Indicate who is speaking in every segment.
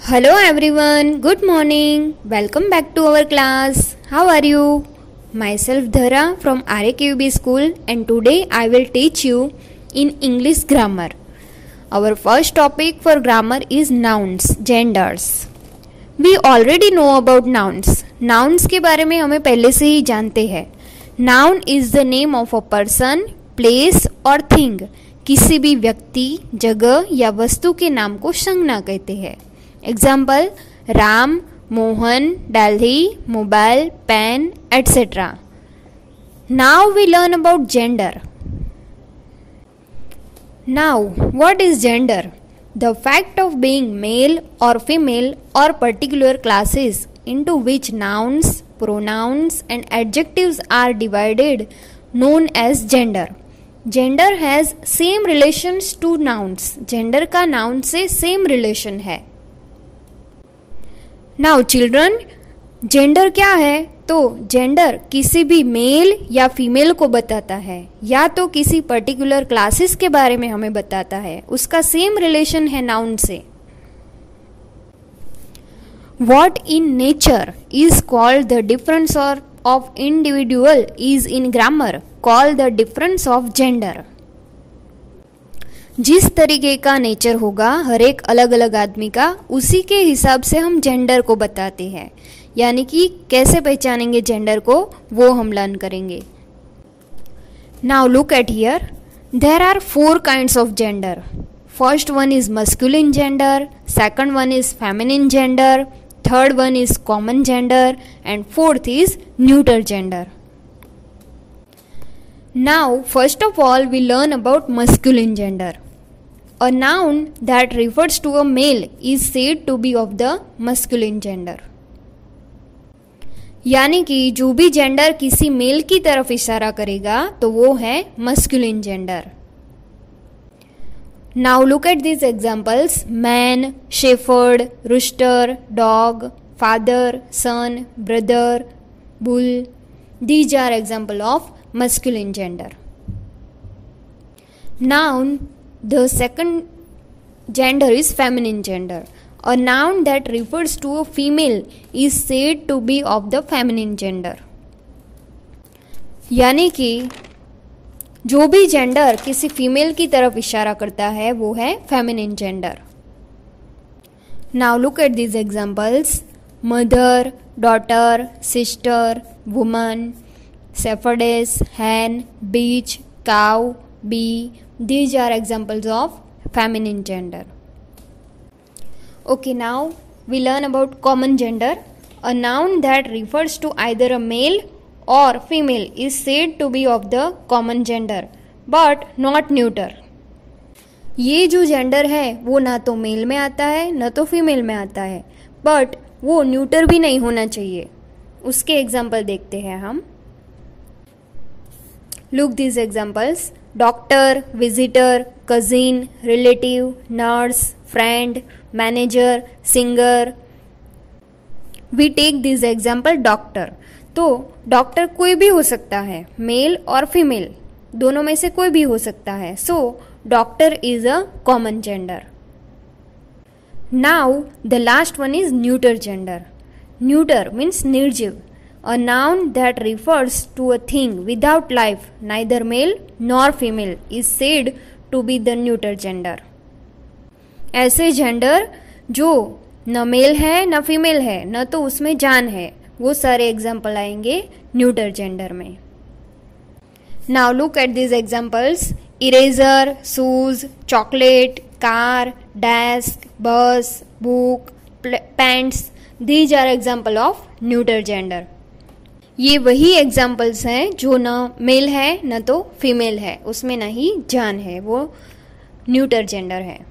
Speaker 1: Hello everyone, good morning. Welcome back to our class. How are you? Myself Dhara from RAKUB school and today I will teach you in English grammar. Our first topic for grammar is nouns, genders. We already know about nouns. Nouns के बारे में हमें पहले से ही जानते हैं. Noun is the name of a person, place और thing. किसी भी व्यक्ति, जगह या वस्तु के नाम को संज्ञा कहते हैं. Example Ram, Mohan, Delhi, mobile, pen, etc. Now we learn about gender. Now, what is gender? The fact of being male or female or particular classes into which nouns, pronouns and adjectives are divided known as gender. Gender has same relations to nouns. Gender का noun से same relation है. Now children, gender क्या है? तो gender किसी भी mail या female को बताता है या तो किसी पर्टिकुलर क्लासेस के बारे में हमें बताता है. उसका सेम रिलेशन है नाउन से. What in nature is called the difference of individual is in grammar called the difference of gender. जिस तरीके का नेचर होगा हर एक अलग अलग आदमी का, उसी के हिसाब से हम जेंडर को बताते हैं. यानी कि कैसे पहचानेंगे जेंडर को, वो हम लर्न करेंगे. Now look at here. There are 4 kinds of gender. First one is masculine gender, second one is feminine gender, third one is common gender and fourth is neuter gender. Now, first of all, we learn about masculine gender. A noun that refers to a male is said to be of the masculine gender. यानी कि जो भी gender किसी mail की तरफ इशारा करेगा तो वो है masculine gender. Now look at these examples: man, shepherd, rooster, dog, father, son, brother, bull. These are examples of masculine gender. Noun, the second gender is feminine gender. A noun that refers to a female is said to be of the feminine gender. यानी कि जो भी gender किसी female की तरफ इशारा करता है वो है feminine gender. Now look at these examples: mother, daughter, sister, woman, shepherdess, hen, bitch, cow, bee. These are examples of feminine gender. Okay, now we learn about common gender. A noun that refers to either a male or female is said to be of the common gender, but not neuter. ये जो gender है वो ना तो mail में आता है ना तो फीमेल में आता है, बट वो न्यूटर भी नहीं होना चाहिए. उसके एग्जाम्पल देखते हैं हम. Look these examples: doctor, visitor, cousin, relative, nurse, friend, manager, singer. We take this example doctor. तो डॉक्टर कोई भी हो सकता है, मेल और फीमेल दोनों में से कोई भी हो सकता है. So doctor is a common gender. Now the last one is neuter gender. Neuter means निर्जीव. A noun that refers to a thing without life, neither male nor female, is said to be the neuter gender. ऐसे gender जो न mail है न female है न तो उसमें जान है, वो सारे एग्जाम्पल आएंगे न्यूटर जेंडर में. Now look at these examples: eraser, shoes, chocolate, car, desk, bus, book, pants. These are example of neuter gender. ये वही एग्जाम्पल्स हैं जो न मेल है न तो फीमेल है, उसमें न ही जान है, वो न्यूटर जेंडर है.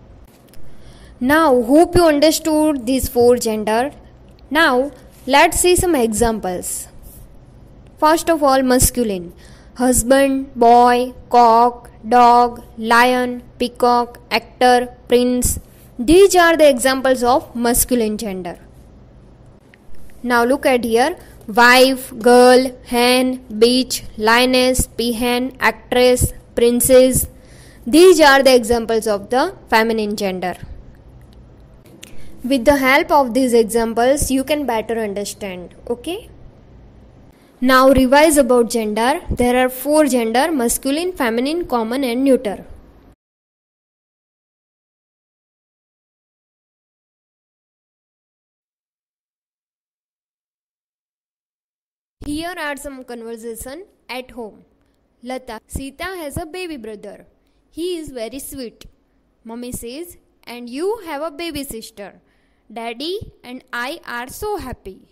Speaker 1: Now hope you understood this 4 gender. Now let's see some examples. First of all masculine: husband, boy, cock, dog, lion, peacock, actor, prince. These are the examples of masculine gender. Now look at here: wife, girl, hen, bitch, lioness, peahen, actress, princess. These are the examples of the feminine gender. With the help of these examples, you can better understand. Okay? Now revise about gender. There are 4 gender: masculine, feminine, common and neuter. Here are some conversation at home. Lata, Sita has a baby brother. He is very sweet. Mummy says, and you have a baby sister. Daddy and I are so happy.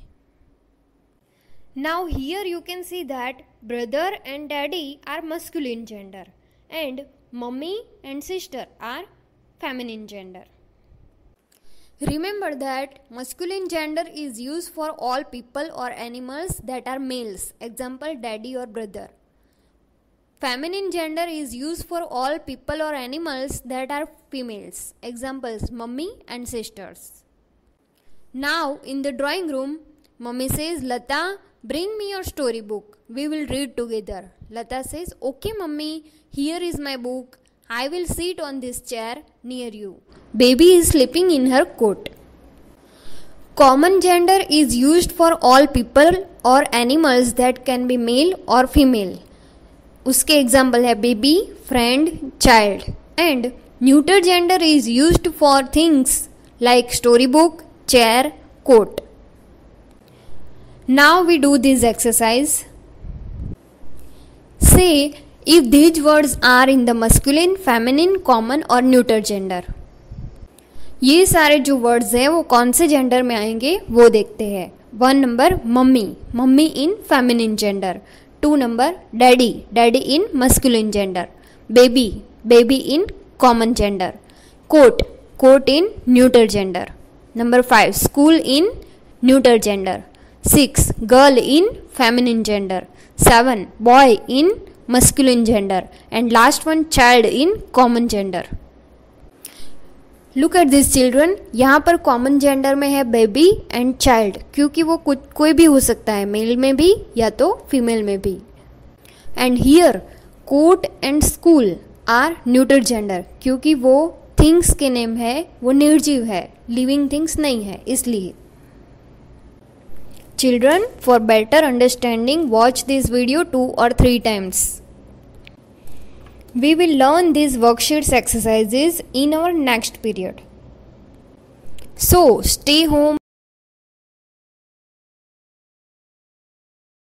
Speaker 1: Now here you can see that brother and daddy are masculine gender and mummy and sister are feminine gender. Remember that masculine gender is used for all people or animals that are males, example daddy or brother. Feminine gender is used for all people or animals that are females, examples mummy and sisters. Now in the drawing room, mummy says, Lata, bring me your storybook. We will read together. Lata says, okay mummy, here is my book. I will sit on this chair near you. Baby is sleeping in her coat. Common gender is used for all people or animals that can be male or female. उसके example है baby, friend, child. And neuter gender is used for things like story book, chair, coat. Now we do this exercise. Say if these words are in the masculine, feminine, common or neuter gender. ये सारे जो words हैं वो कौन से gender में आएंगे वो देखते हैं. 1 number mummy, mummy in feminine gender. 2 number daddy, daddy in masculine gender. Baby, baby in common gender. Coat, coat in neuter gender. Number 5 school in neuter gender. 6 girl in feminine gender. 7 boy in masculine gender. And last one child in common gender. Look at these children. यहाँ पर common gender में है baby and child क्योंकि वो कोई भी हो सकता है, मेल में भी या तो फीमेल में भी. And here coat and school are neuter gender क्योंकि वो थिंग्स के नेम है, वो निर्जीव है, लिविंग थिंग्स नहीं है इसलिए. Children, for better understanding, watch this video 2 or 3 times. We will learn these worksheets exercises in our next period. So, stay home.